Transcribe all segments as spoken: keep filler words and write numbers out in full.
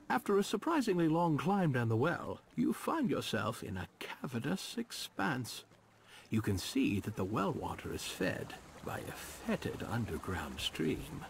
After a surprisingly long climb down the well, you find yourself in a cavernous expanse. You can see that the well water is fed by a fetid underground stream.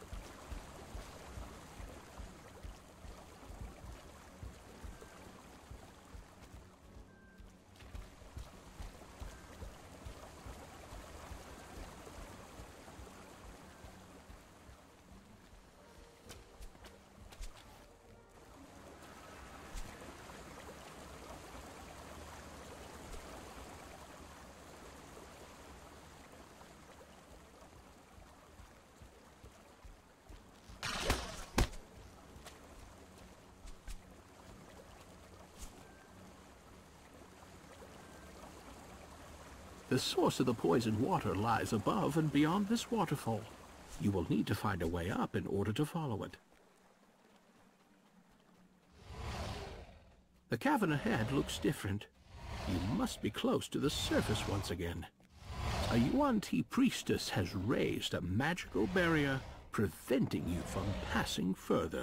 The source of the poisoned water lies above and beyond this waterfall. You will need to find a way up in order to follow it. The cavern ahead looks different. You must be close to the surface once again. A Yuan-Ti priestess has raised a magical barrier, preventing you from passing further.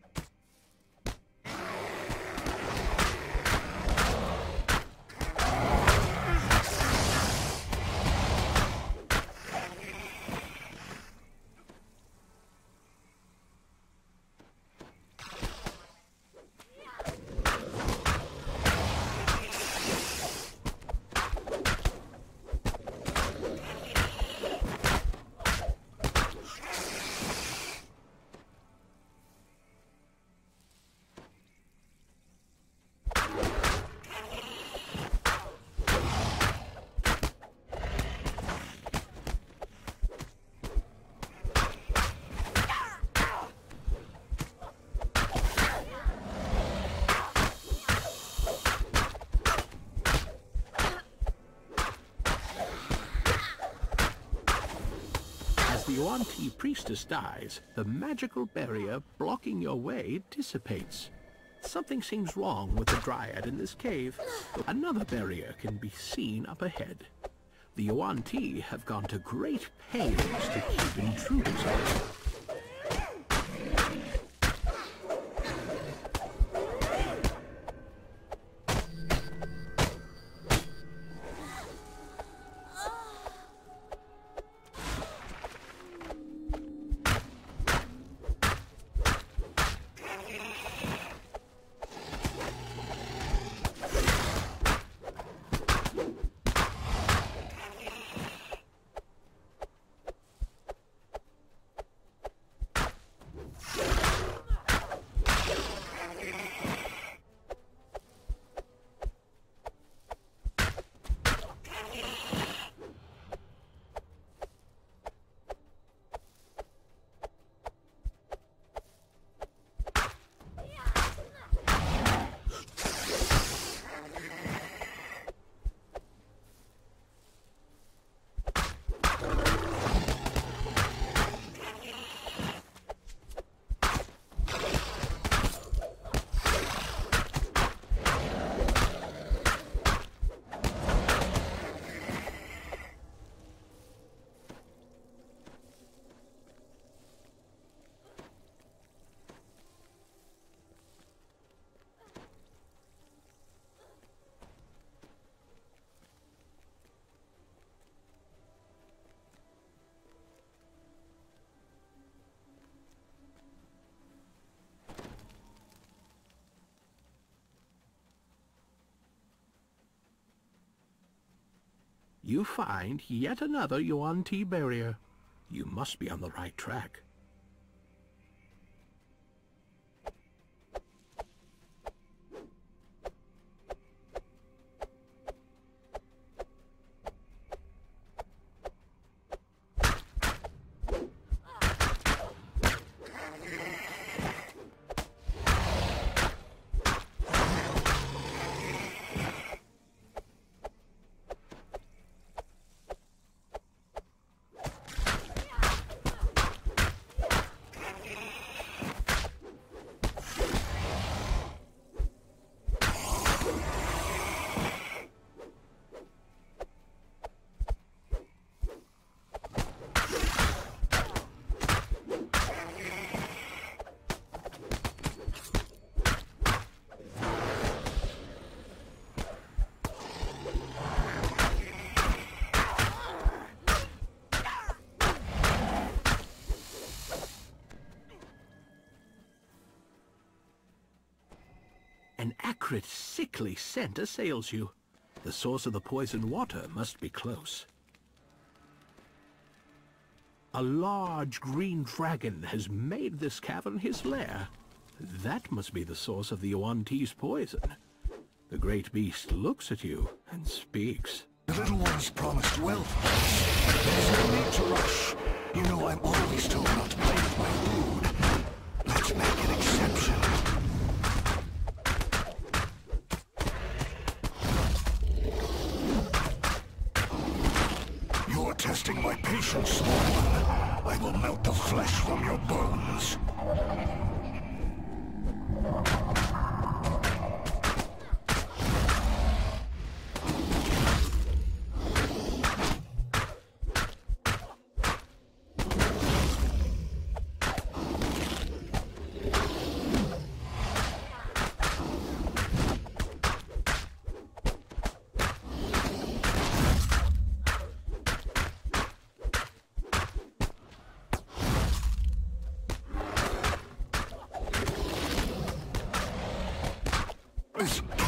The Yuan-Ti priestess dies, the magical barrier blocking your way dissipates. Something seems wrong with the Dryad in this cave. Another barrier can be seen up ahead. The Yuan-Ti have gone to great pains to keep intruders out. You find yet another Yuan-Ti barrier. You must be on the right track. acrid, sickly scent assails you. The source of the poison water must be close. A large green dragon has made this cavern his lair. That must be the source of the Yuan-Ti's poison. The great beast looks at you and speaks. The little one's promised wealth. There's no need to rush. You know I'm always told not to play with my food. Let's make an exception. You're testing my patience, small one. I will melt the flesh from your bones. This